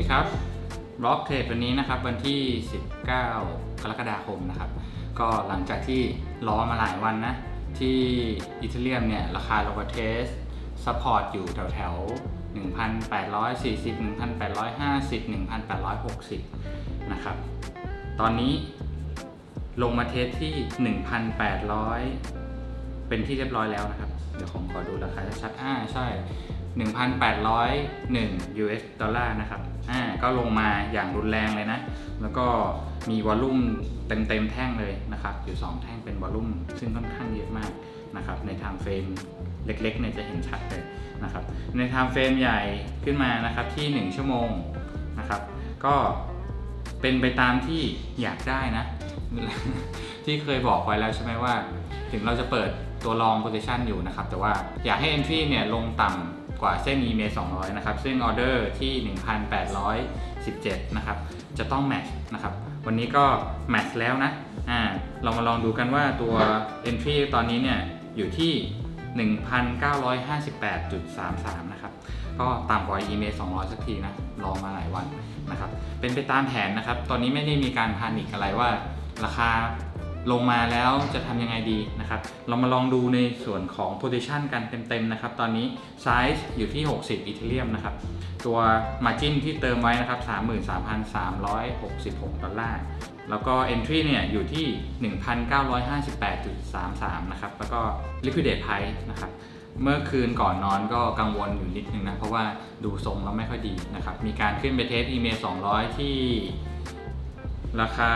ดีครับบล็อกเทรดวันนี้นะครับวันที่19กรกฎาคมนะครับก็หลังจากที่รอมาหลายวันนะที่อีเธเรียมเนี่ยราคาลงมาเทสซัพพอร์ตอยู่แถว1,840 1,850 1,860นะครับตอนนี้ลงมาเทสที่ 1,800 เป็นที่เรียบร้อยแล้วนะครับเดี๋ยวผมขอดูราคาชัดๆใช่ 1,801 US ดอลลาร์นะครับก็ลงมาอย่างรุนแรงเลยนะแล้วก็มีวอลลุ่มเต็มแท่งเลยนะครับอยู่2แท่งเป็นวอลลุ่มซึ่งค่อนข้างเยอะมากนะครับในไทม์เฟรมเล็กๆเนี่ยจะเห็นชัดเลยนะครับในไทม์เฟรมใหญ่ขึ้นมานะครับที่1ชั่วโมงนะครับก็เป็นไปตามที่อยากได้นะ ที่เคยบอกไว้แล้วใช่ไหมว่าถึงเราจะเปิดตัวลอง position อยู่นะครับแต่ว่าอยากให้ entry เนี่ยลงต่ำกว่าเส้น EMA 200นะครับซึ่งออเดอร์ที่ 1,817 นะครับจะต้อง match นะครับวันนี้ก็ match แล้วนะเรามาลองดูกันว่าตัว entry ตอนนี้เนี่ยอยู่ที่ 1,958.33 นะครับก็ต่ำกว่า EMA 200 สักทีนะรอมาหลายวันนะครับเป็นไปตามแผนนะครับตอนนี้ไม่ได้มีการพานิคอะไรว่าราคาลงมาแล้วจะทำยังไงดีนะครับเรามาลองดูในส่วนของ position กันเต็มๆนะครับตอนนี้ size อยู่ที่60อีเธเรียมนะครับตัว margin ที่เติมไว้นะครับ 33,366 ดอลลาร์แล้วก็ entry เนี่ยอยู่ที่ 1,958.33 นะครับแล้วก็ liquidate price นะครับเมื่อคืนก่อนนอนก็กังวลอยู่นิดนึงนะเพราะว่าดูทรงแล้วไม่ค่อยดีนะครับมีการขึ้นไปเทส EMA 200 ที่ราคา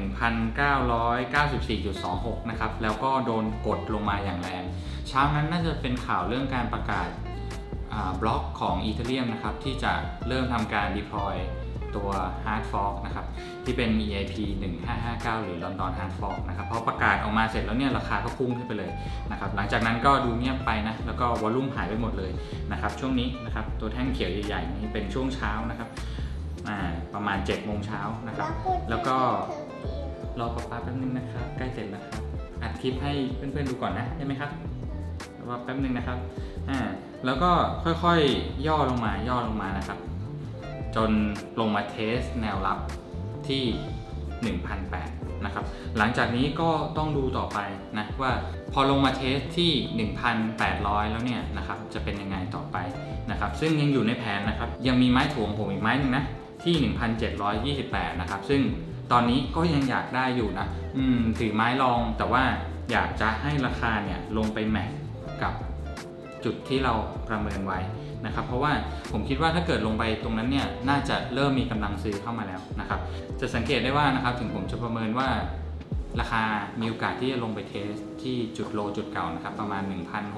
1,994.26 นะครับแล้วก็โดนกดลงมาอย่างแรงเช้านั้นน่าจะเป็นข่าวเรื่องการประกาศบล็อกของ Ethereum นะครับที่จะเริ่มทำการ deploy ตัว Hard Fork นะครับที่เป็น EIP 1559 หรือ London Hard Fork นะครับพอประกาศออกมาเสร็จแล้วเนี่ยราคาก็พุ่งขึ้นไปเลยนะครับหลังจากนั้นก็ดูเงียบไปนะแล้วก็วอลลุ่มหายไปหมดเลยนะครับช่วงนี้นะครับตัวแท่งเขียวใหญ่ๆนี้เป็นช่วงเช้านะครับประมาณ7 โมงเช้านะครับแล้วก็รอแป๊บนึงนะครับใกล้เสร็จแล้วครับอัดคลิปให้เพื่อนๆดูก่อนนะได้ไหมครับรอแป๊บนึงนะครับแล้วก็ค่อยๆย่อลงมานะครับจนลงมาเทสแนวรับที่ 1,800 นะครับหลังจากนี้ก็ต้องดูต่อไปนะว่าพอลงมาเทสที่ 1,800 แล้วเนี่ยนะครับจะเป็นยังไงต่อไปนะครับซึ่งยังอยู่ในแผนนะครับยังมีไม้ถ่วงผมอีกไม้หนึ่งนะที่ 1,728 นะครับซึ่งตอนนี้ก็ยังอยากได้อยู่นะถือไม้รองแต่ว่าอยากจะให้ราคาเนี่ยลงไปแมทกับจุดที่เราประเมินไว้นะครับเพราะว่าผมคิดว่าถ้าเกิดลงไปตรงนั้นเนี่ยน่าจะเริ่มมีกำลังซื้อเข้ามาแล้วนะครับจะสังเกตได้ว่านะครับถึงผมจะประเมินว่าราคามีโอกาสที่จะลงไปเทสที่จุดโลจุดเก่านะครับประมาณ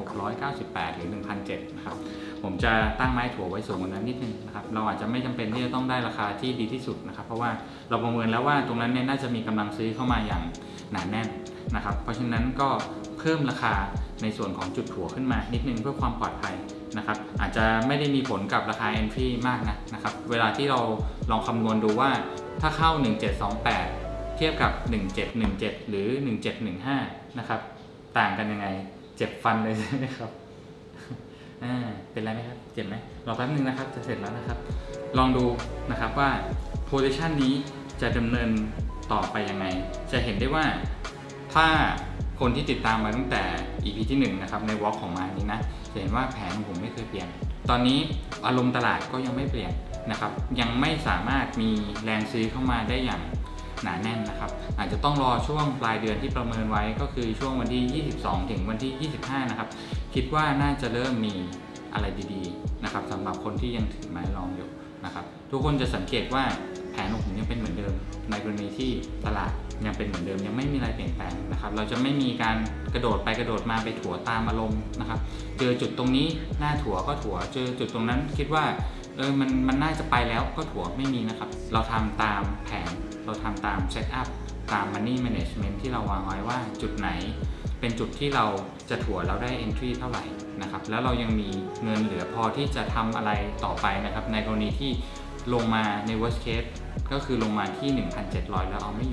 1,698 หรือ 1,700 นะครับผมจะตั้งไม้ถั่วไว้สูงกว่านั้นนิดนึงนะครับเราอาจจะไม่จำเป็นที่จะต้องได้ราคาที่ดีที่สุดนะครับเพราะว่าเราประเมินแล้วว่าตรงนั้นเนี่ยน่าจะมีกำลังซื้อเข้ามาอย่างหนาแน่นนะครับเพราะฉะนั้นก็เพิ่มราคาในส่วนของจุดถั่วขึ้นมานิดนึงเพื่อความปลอดภัยนะครับอาจจะไม่ได้มีผลกับราคา entry มากนะครับเวลาที่เราลองคำนวณดูว่าถ้าเข้า 1728 เทียบกับ 1717 หรือ 1715 นะครับต่างกันยังไงเจ็บฟันเลยใช่ไหมครับเป็นไรไหมครับเจ็บไหมรอแป๊บนึงนะครับจะเสร็จแล้วนะครับลองดูนะครับว่า position นี้จะดำเนินต่อไปยังไงจะเห็นได้ว่าถ้าคนที่ติดตามมาตั้งแต่ EP ที่1นะครับในวอล์กของมานี้นะจะเห็นว่าแผนของผมไม่เคยเปลี่ยนตอนนี้อารมณ์ตลาดก็ยังไม่เปลี่ยนนะครับยังไม่สามารถมีแรงซื้อเข้ามาได้อย่างหนาแน่นนะครับอาจจะต้องรอช่วงปลายเดือนที่ประเมินไว้ก็คือช่วงวันที่22ถึงวันที่25นะครับคิดว่าน่าจะเริ่มมีอะไรดีๆนะครับสำหรับคนที่ยังถือไม้รองอยู่นะครับทุกคนจะสังเกตว่าแผนของผมยังเป็นเหมือนเดิมในกรณีที่ตลาดยังเป็นเหมือนเดิมยังไม่มีอะไรเปลี่ยนแปลงนะครับเราจะไม่มีการกระโดดไปกระโดดมาไปถั่วตามอารมณ์นะครับเจอจุดตรงนี้หน้าถั่วก็ถั่วเจอจุดตรงนั้นคิดว่ามันน่าจะไปแล้วก็ถั่วไม่มีนะครับเราทำตามแผนเราทำตามเซตอัพตาม Money Management ที่เราวางไว้ว่าจุดไหนเป็นจุดที่เราจะถั่วเราได้ Entry เท่าไหร่นะครับแล้วเรายังมีเงินเหลือพอที่จะทำอะไรต่อไปนะครับในกรณีที่ลงมาใน worst case ก็คือลงมาที่ 1,700 แล้วเอาไม่อยู่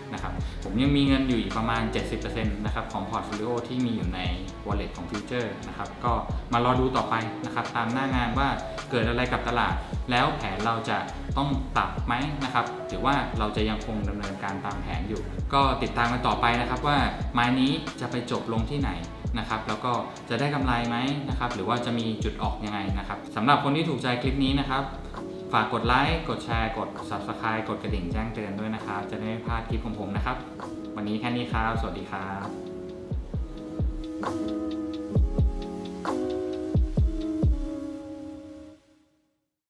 นะครับผมยังมีเงินอยู่อีกประมาณ 70% นะครับของพอร์ตโฟลิโอที่มีอยู่ใน wallet ของ Future นะครับก็มารอดูต่อไปนะครับตามหน้างานว่าเกิดอะไรกับตลาดแล้วแผนเราจะต้องปรับไหมนะครับหรือว่าเราจะยังคงดำเนินการตามแผนอยู่ก็ติดตามกันต่อไปนะครับว่าไม้นี้จะไปจบลงที่ไหนนะครับแล้วก็จะได้กำไรไหมนะครับหรือว่าจะมีจุดออกยังไงนะครับสำหรับคนที่ถูกใจคลิปนี้นะครับฝากกดไลค์กดแชร์กด Subscribe กดกระดิ่งแจ้งเตือนด้วยนะครับจะได้ไม่พลาดคลิปของผมนะครับวันนี้แค่นี้ครับสวัสดีครับ